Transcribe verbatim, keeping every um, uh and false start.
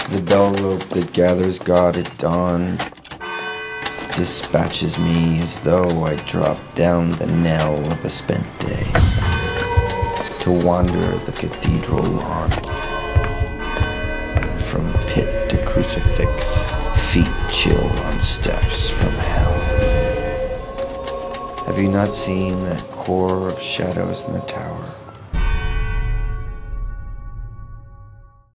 The bell rope that gathers God at dawn dispatches me as though I dropped down the knell of a spent day to wander the cathedral lawn. From pit to crucifix, feet chill on steps from hell. Have you not seen that core of shadows in the tower?